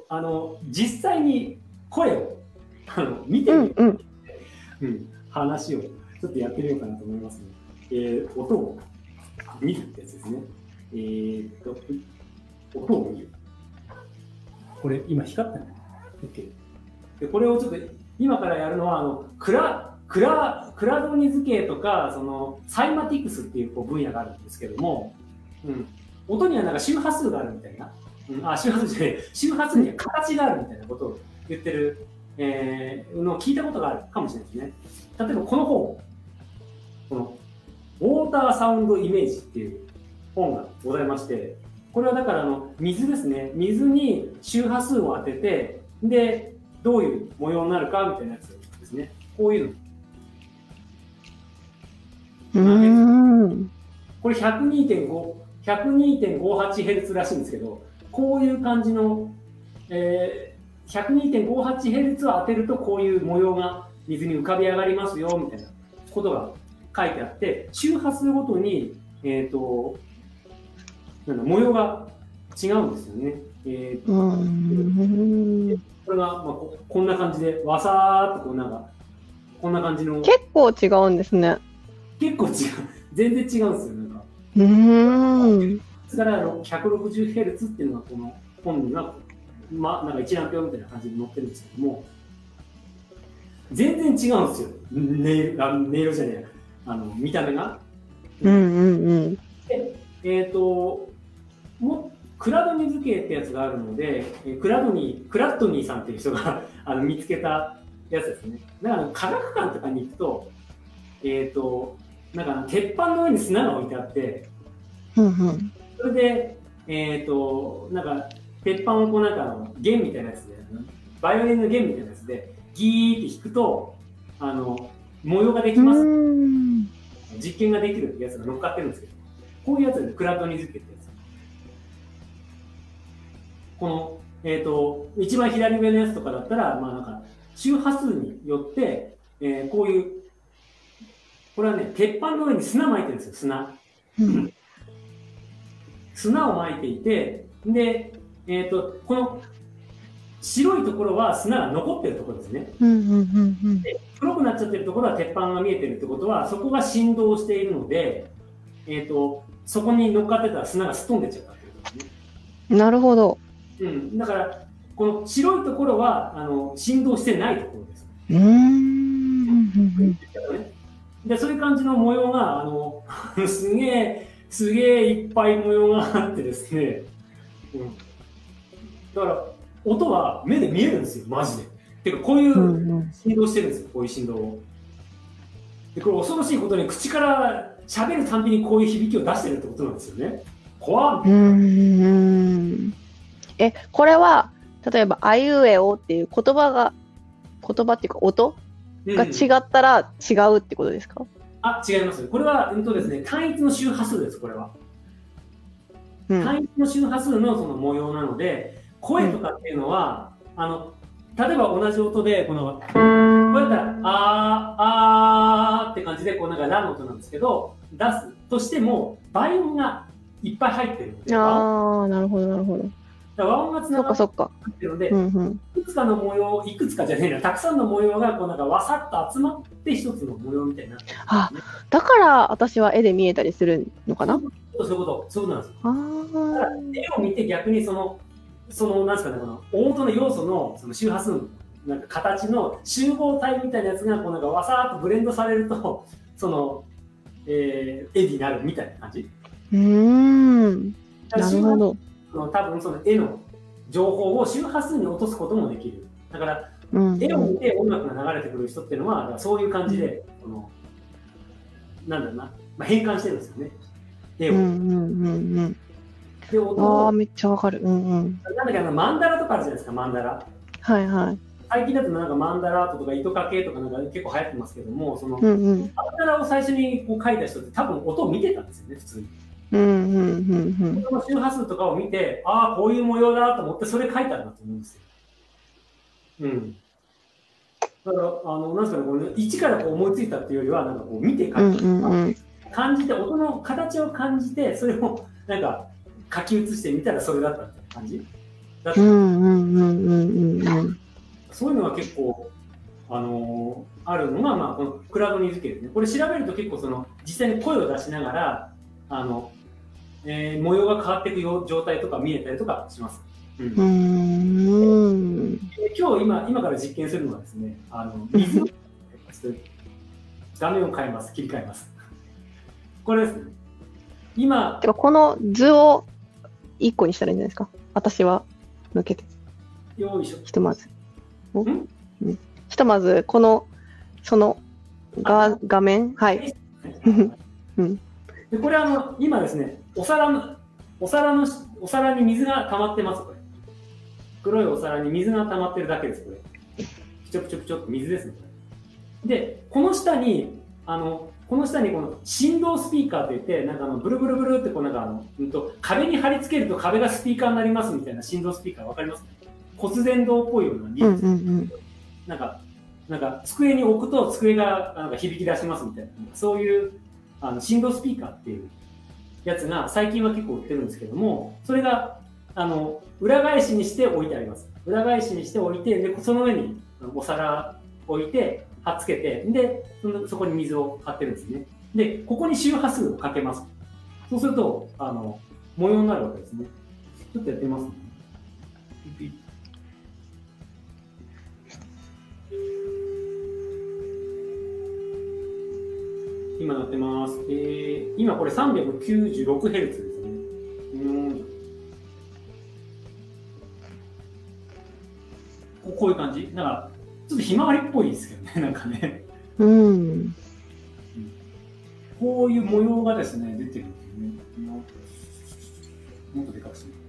実際に声を見てみる、話をちょっとやってみようかなと思いますね。音を見るってやつですね。音を見る。これ今光ったね。OK。でこれをちょっと今からやるのはクラドニ図形とかそのサイマティクスっていう分野があるんですけども、音にはなんか周波数があるみたいな、周波数じゃない、周波数には形があるみたいなことを言ってる、のを聞いたことがあるかもしれないですね。例えばこの本、このウォーターサウンドイメージっていう本がございまして、これはだから水ですね。水に周波数を当てて、でどういう模様になるかみたいなやつですね。こういうの。これ 102.58Hz らしいんですけど、こういう感じの、102.58Hz を当てるとこういう模様が水に浮かび上がりますよみたいなことが書いてあって、周波数ごとに、模様が違うんですよね。これが、こんな感じでわさーっとこんな感じの。結構違うんですね。結構違う。全然違うんですよ。ですから 160Hz っていうのがこの本が、なんか一覧表みたいな感じで載ってるんですけども、全然違うんですよ。音色じゃねえ、見た目が。クラドニ図形ってやつがあるので、クラットニーさんっていう人が見つけたやつですね。だから科学館とかに行くと、なんか鉄板の上に砂が置いてあって、それで、なんか鉄板をなんか弦みたいなやつで、バイオリンの弦みたいなやつでギーって弾くと模様ができます。実験ができるってやつが乗っかってるんですけど、こういうやつでクラドニ図形ってやつ。この、一番左上のやつとかだったら、なんか周波数によって、こういう、これはね、鉄板の上に砂巻いてるんですよ、砂。砂を巻いていて、で、この白いところは砂が残ってるところですね。で黒くなっちゃってるところは鉄板が見えてるってことは、そこが振動しているので、そこに乗っかってたら砂がすっ飛んでっちゃったってことですね。なるほど。だから、この白いところは振動してないところです。で、そういう感じの模様が、すげえいっぱい模様があってですね、だから、音は目で見えるんですよ、マジで。てか、こういう振動してるんですよ、こういう振動を。で、これ恐ろしいことに、口から喋るたんびにこういう響きを出してるってことなんですよね。怖っ。これは例えばあいうえおっていう言葉っていうか音が違ったら違うってことですか？違います。これはですね、単一の周波数です。これは、単一の周波数のその模様なので、声とかっていうのは例えば同じ音でこうやったらあーって感じでなんかラの音なんですけど、出すとしても倍音がいっぱい入ってるので、なるほどなるほど。和音がつながってるので、いくつかの模様、いくつかじゃねえな、たくさんの模様がなんかわさっと集まって一つの模様みたいになってる、ね。だから私は絵で見えたりするのかな？そういうことなんですよ。だから絵を見て逆になんですかね、この大元の要素のその周波数のなんか形の集合体みたいなやつがなんかわさっとブレンドされると絵になるみたいな感じ。なるほど。多分その絵の情報を周波数に落とすこともできる。だから、絵を見て音楽が流れてくる人っていうのはそういう感じで、なんだろうな、変換してるんですよね、絵を。で、音をめっちゃわかる。なんだっけ、マンダラとかあるじゃないですか、マンダラ。最近だとなんかマンダラアートとか糸掛けとかなんか結構流行ってますけども、マンダラを最初に描いた人って多分音を見てたんですよね、普通に。その周波数とかを見て、こういう模様だと思ってそれ書いたんだと思うんですよ。だからなんですかね、これ一から思いついたっていうよりはなんか見て感じて、音の形を感じて、それをなんか書き写してみたらそれだったみたいな感じ。 だとそういうのは結構、あるのが、まあ、このクラウドニーズ系ですね。これ調べると結構実際に声を出しながら、模様が変わっていく状態とか見えたりとかします。今から実験するのはですね、水を画面を変えます、切り替えます。これですね。今、 この図を1個にしたらいいんじゃないですか。私は抜けて。 よいしょ。 ひとまず。ひとまず、その画面、はい。 でこれ今ですね、お皿に水が溜まってます、これ。黒いお皿に水が溜まってるだけです、これ。ピチョピチョピチョって水ですね、これ。で、この下にこの振動スピーカーって言って、なんかブルブルブルって壁に貼り付けると壁がスピーカーになりますみたいな振動スピーカーわかりますか？骨伝導っぽいような技術。なんか机に置くと机がなんか響き出しますみたいな、そういう振動スピーカーっていうやつが最近は結構売ってるんですけども、それが裏返しにして置いてあります。裏返しにして置いて、でその上にお皿置いて貼っつけて、でそこに水を張ってるんですね。でここに周波数をかけます。そうすると模様になるわけですね。ちょっとやってみますね。今鳴ってます。今これ 396Hz ですね。こういう感じ。なんかちょっとひまわりっぽいですけどね、なんかね。こういう模様がですね、出てるんですね。もっとでかくする。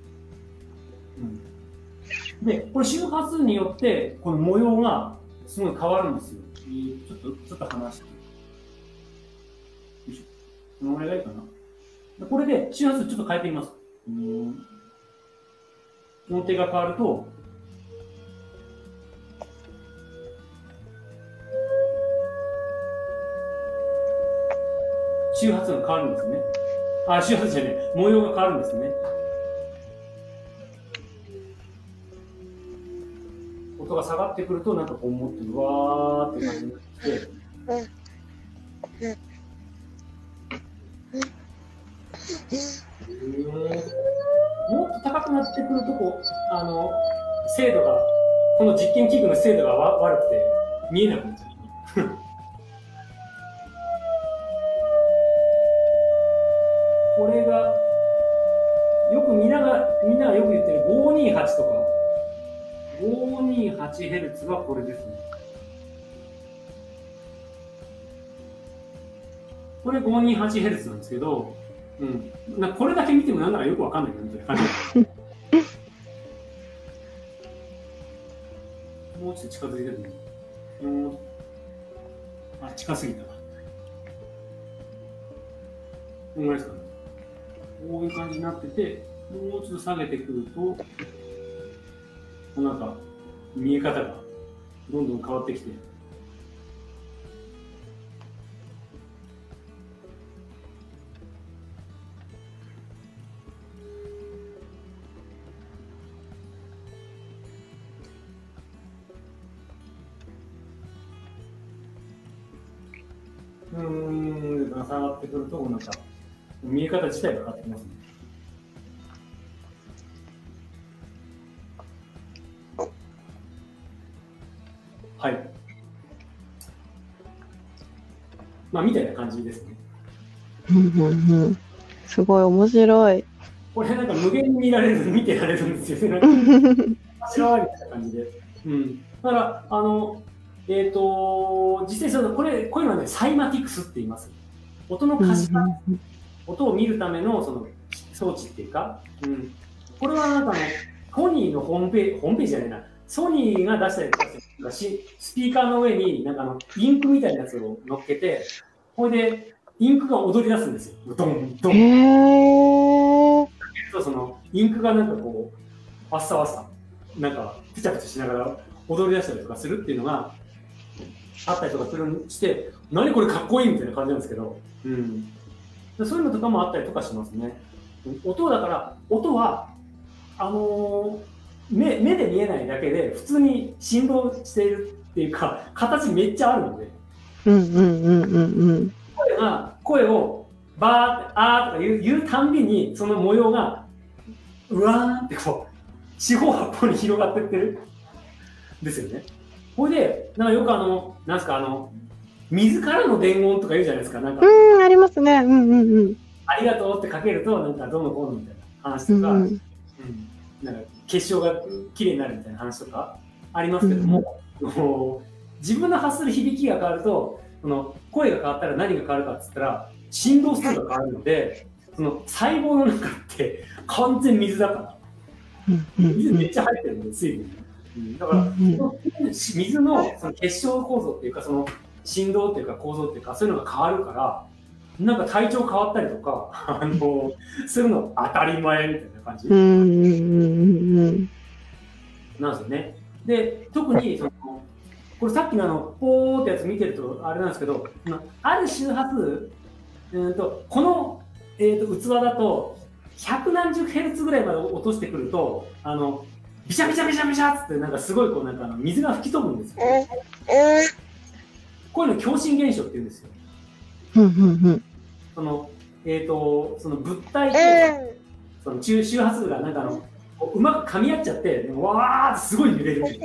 で、これ周波数によって、この模様がすごい変わるんですよ。ちょっと離して。よいしょ。このぐらいがいいかな。これで周波数ちょっと変えてみます。音程が変わると、周波数が変わるんですね。周波数じゃねえ、模様が変わるんですね。音が下がってくると、なんかこう持ってわーって感じになってきて、もっと高くなってくると精度が、この実験器具の精度が悪くて見えなくなっちゃう。これがみんながよく言ってる528とか 528Hz がこれですね。これ 528Hz なんですけど、これだけ見てもなんならよくわかんないみたいな感じ。もうちょっと近づいてるね。近すぎたな。こんぐらいですかね。こういう感じになってて、もうちょっと下げてくると、なんか見え方がどんどん変わってきて、下がってくると、なんか見え方自体が変わってきますね。はい。みたいな感じですね。 すごい面白い。 これなんか無限に見てられるんですよね。面白いみたいな感じで。だから、実際こういうのはね、サイマティクスって言います。音の可視化、音を見るための装置っていうか、これはなんかソニーのホームページじゃないな、ソニーが出したりとかスピーカーの上になんかインクみたいなやつを乗っけて、これでインクが踊り出すんですよ。ドンドン。インクがなんかこう、わっさわっさ、なんかプチャプチャしながら踊り出したりとかするっていうのがあったりとかして、何これかっこいいみたいな感じなんですけど、そういうのとかもあったりとかしますね。音だから、音は目で見えないだけで普通に振動しているっていうか、形めっちゃあるので、声をバーってあーとか言うたんびに、その模様がうわーってこう四方八方に広がってってるんですよね。これでなんかよくなんすか水からの伝言とか言うじゃないですか。なんかありますね。 ありがとうってかけるとなんかどうのこうのみたいな話とか、なんか結晶がきれいになるみたいな話とかありますけども、自分の発する響きが変わると、その声が変わったら何が変わるかっつったら振動数が変わるので、その細胞の中って完全水だから、水めっちゃ入ってるんで、水分。だから、水のその結晶構造っていうか、その振動っていうか構造っていうか、そういうのが変わるから、なんか体調変わったりとか、するの当たり前みたいな感じなんですよね。で、特にこれさっきのポーってやつ見てるとあれなんですけど、ある周波数、この、器だと百何十ヘルツぐらいまで落としてくると、ビシャビシャビシャビシャってなんかすごいこうなんか水が吹き飛ぶんですよ。こういうの共振現象って言うんですよ。その物体とその周波数がなんかうまく噛み合っちゃって、わーってすごい揺れる。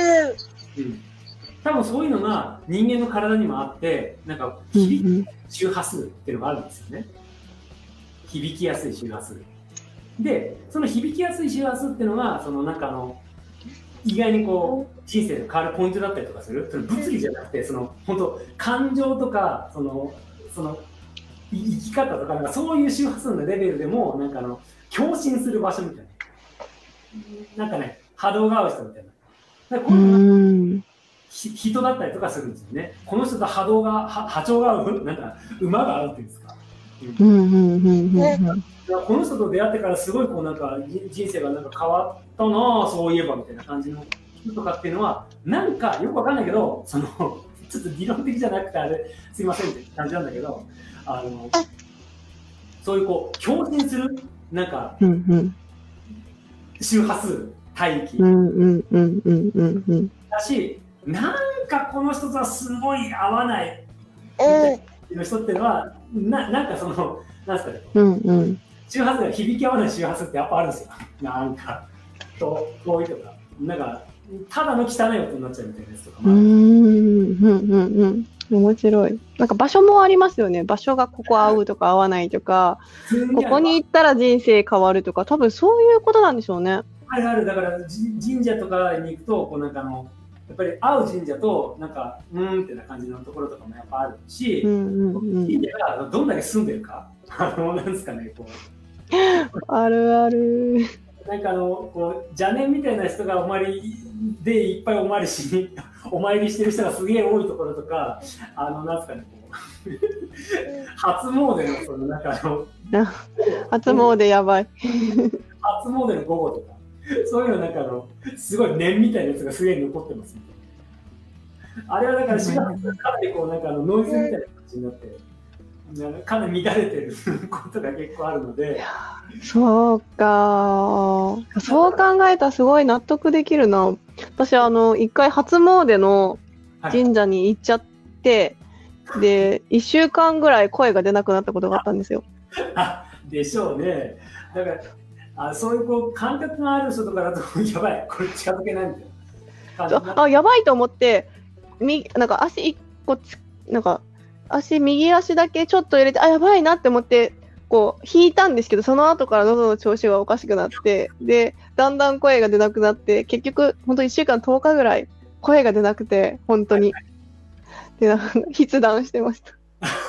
多分そういうのが人間の体にもあって、なんか響く周波数っていうのがあるんですよね。響きやすい周波数。で、その響きやすい周波数っていうのが、なんか意外にこう人生で変わるポイントだったりとかする。その物理じゃなくて、本当感情とかその生き方とか、なんかそういう周波数のレベルでもなんか共振する場所みたいな、なんかね、波動が合う人みたいな。だからこういうのが人だったりとかするんですよね。この人と波長が合う、なんか馬が合うっていうんですか。この人と出会ってからすごいこうなんか人生がなんか変わったなぁ、そういえばみたいな感じの人とかっていうのは、なんかよくわかんないけど、ちょっと理論的じゃなくてあれすいませんって感じなんだけど、そういうこう共振するなんか周波数帯域だし、なんかこの人とはすごい合わないみたいな人っていうのはなんかなんですかね、周波数が響き合わない周波数ってやっぱあるんですよ。なんかこういうとか、なんかただの汚い音になっちゃうみたいなやつとかもある。 面白い。なんか場所もありますよね。場所がここ合うとか合わないとか、ここに行ったら人生変わるとか、多分そういうことなんでしょうね。 ある。だから神社とかに行くとこうなんかやっぱり会う神社となんかってな感じのところとかもやっぱあるし、神社がどんだけ住んでるか、なんですかね、こうあるある。 なんかこう邪念みたいな人がお参りでいっぱいお参りしてる人がすげえ多いところとか、なんですかね、こう初詣のなんか初詣やばい。 初詣の午後とか、そういうのなんかすごい念みたいなやつがすげえ残ってますみたいな。あれはだから4月かなりこうなんかノイズみたいな感じになって。かなり乱れてることが結構あるので。 そうか。そう考えたらすごい納得できるな。私一回初詣の神社に行っちゃって、で1週間ぐらい声が出なくなったことがあったんですよ。 でしょうね。だからそういうこう感覚がある人とかだとやばい、これ近づけないみたいな。 やばいと思ってなんか足1個なんか右足だけちょっと入れて、やばいなって思って、こう、引いたんですけど、その後から喉の調子がおかしくなって、で、だんだん声が出なくなって、結局、本当1週間10日ぐらい、声が出なくて、本当に。で、筆談してました。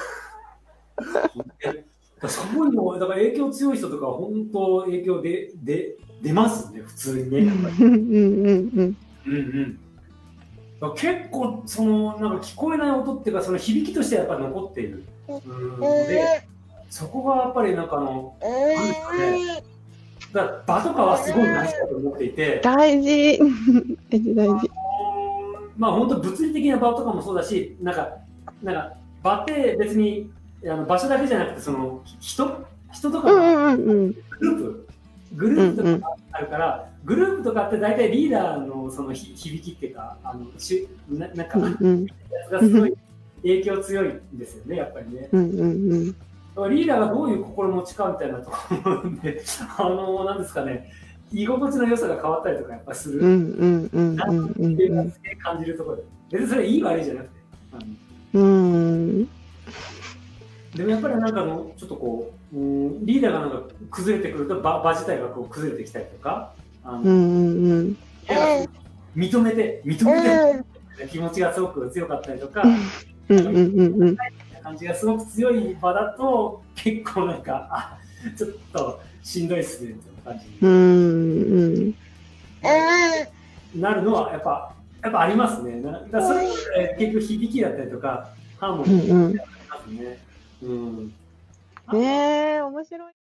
そういうの、だから影響強い人とか、本当影響出ますね、普通にね。結構なんか聞こえない音っていうか、その響きとしてやっぱり残っているので、そこがやっぱりなんかなんですかね、だから場とかはすごい大事だと思っていて、 大事まあ本当物理的な場とかもそうだし、なんか場って別に場所だけじゃなくて人とかのグループとかああるから、グループとかって大体リーダーのその響きっていうか、なんか、やつがすごい影響強いんですよね、やっぱりね。リーダーがどういう心持ちかみたいなところなんで、なんですかね、居心地の良さが変わったりとかやっぱする。感じるところで。別にそれいい悪いじゃなくて。でもやっぱりなんかちょっとこう、リーダーがなんか崩れてくると場自体がこう崩れてきたりとか、認めて気持ちがすごく強かったりとか、感じがすごく強い場だと結構なんかちょっとしんどいっすねって感じになるのはやっぱありますね。だそれ結局響きだったりとかハーモニーだったりとかありますね。 面白い。